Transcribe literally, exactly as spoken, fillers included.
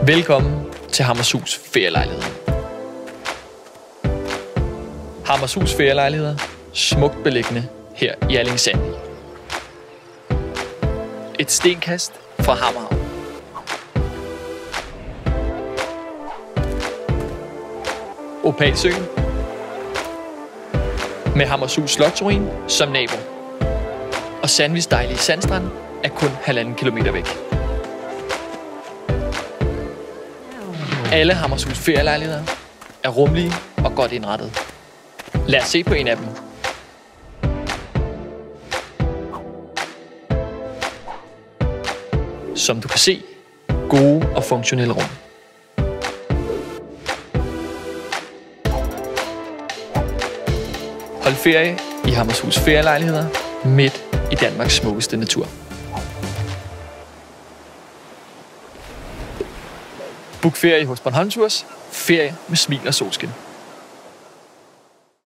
Velkommen til Hammershus Ferielejligheder. Hammershus Ferielejligheder, smukt beliggende her i Alling Sandvig. Et stenkast fra Hammerhavn. Opalsøen med Hammershus Slotsruin som nabo. Og Sandvigs dejlige sandstrand er kun halvanden kilometer væk. Alle Hammershus Ferielejligheder er rummelige og godt indrettet. Lad os se på en af dem. Som du kan se, gode og funktionelle rum. Hold ferie i Hammershus Ferielejligheder midt i Danmarks smukkeste natur. Book ferie hos Bornholm Tours. Ferie med smil og solskin.